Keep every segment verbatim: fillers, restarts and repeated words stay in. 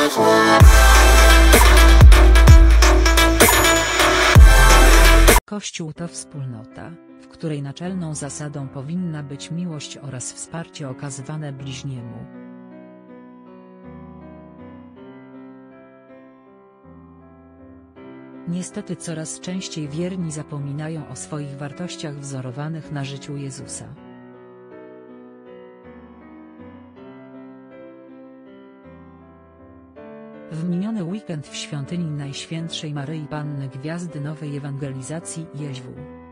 Kościół to wspólnota, w której naczelną zasadą powinna być miłość oraz wsparcie okazywane bliźniemu. Niestety coraz częściej wierni zapominają o swoich wartościach wzorowanych na życiu Jezusa. W miniony weekend w świątyni Najświętszej Maryi Panny Gwiazdy Nowej Ewangelizacji Jeźwu.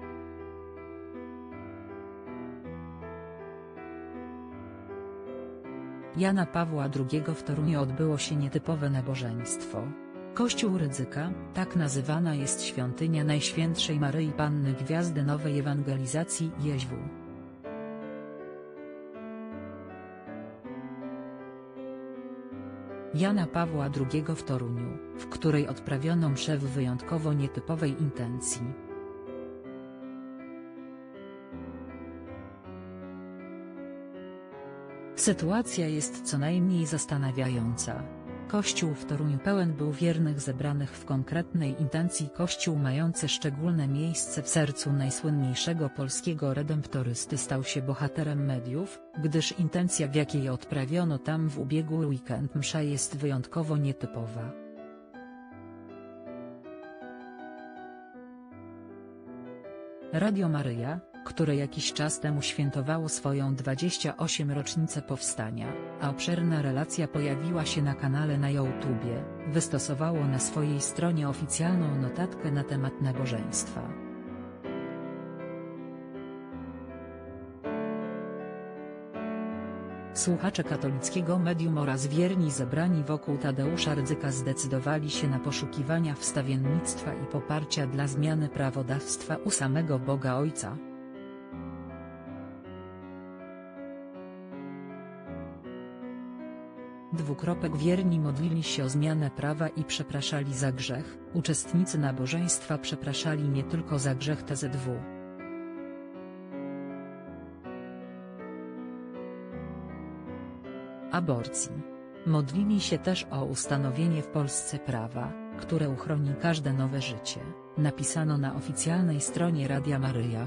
Jana Pawła drugiego w Toruniu odbyło się nietypowe nabożeństwo. Kościół Rydzyka, tak nazywana jest świątynia Najświętszej Maryi Panny Gwiazdy Nowej Ewangelizacji Jeźwu. Jana Pawła drugiego w Toruniu, w której odprawiono mszę w wyjątkowo nietypowej intencji. Sytuacja jest co najmniej zastanawiająca. Kościół w Toruniu pełen był wiernych zebranych w konkretnej intencji. Kościół mający szczególne miejsce w sercu najsłynniejszego polskiego redemptorysty stał się bohaterem mediów, gdyż intencja, w jakiej odprawiono tam w ubiegły weekend msza, jest wyjątkowo nietypowa. Radio Maryja, które jakiś czas temu świętowało swoją dwudziestą ósmą rocznicę powstania, a obszerna relacja pojawiła się na kanale na YouTubie, wystosowało na swojej stronie oficjalną notatkę na temat nabożeństwa. Słuchacze katolickiego medium oraz wierni zebrani wokół Tadeusza Rydzyka zdecydowali się na poszukiwania wstawiennictwa i poparcia dla zmiany prawodawstwa u samego Boga Ojca. Dwukropek wierni modlili się o zmianę prawa i przepraszali za grzech. Uczestnicy nabożeństwa przepraszali nie tylko za grzech T Z W. Aborcji. Modlili się też o ustanowienie w Polsce prawa, które uchroni każde nowe życie, napisano na oficjalnej stronie Radia Maryja.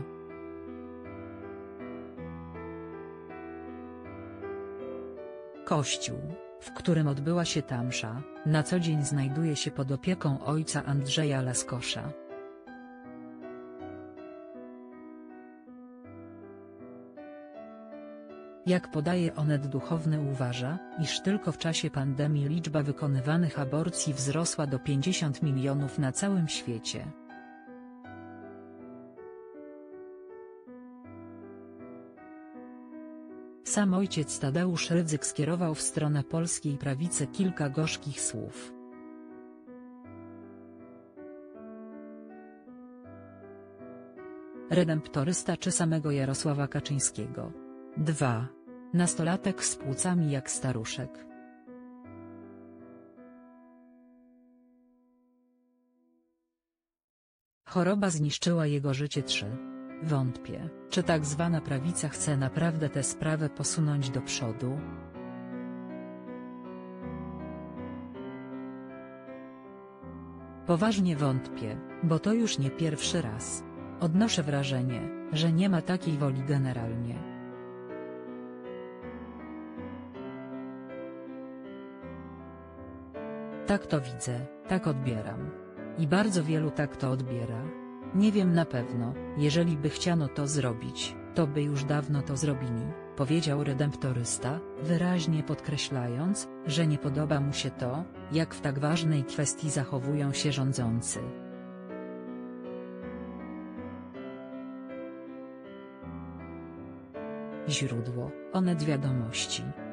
Kościół, w którym odbyła się ta msza, na co dzień znajduje się pod opieką ojca Andrzeja Laskosza. Jak podaje Onet Duchowny, uważa, iż tylko w czasie pandemii liczba wykonywanych aborcji wzrosła do pięćdziesięciu milionów na całym świecie. Sam ojciec Tadeusz Rydzyk skierował w stronę polskiej prawicy kilka gorzkich słów. Redemptorysta czy samego Jarosława Kaczyńskiego? dwa. Nastolatek z płucami jak staruszek. Choroba zniszczyła jego życie. trzy. Wątpię, czy tak zwana prawica chce naprawdę tę sprawę posunąć do przodu. Poważnie wątpię, bo to już nie pierwszy raz. Odnoszę wrażenie, że nie ma takiej woli generalnie. Tak to widzę, tak odbieram. I bardzo wielu tak to odbiera. Nie wiem na pewno, jeżeli by chciano to zrobić, to by już dawno to zrobili, powiedział redemptorysta, wyraźnie podkreślając, że nie podoba mu się to, jak w tak ważnej kwestii zachowują się rządzący. Źródło: Onet Wiadomości.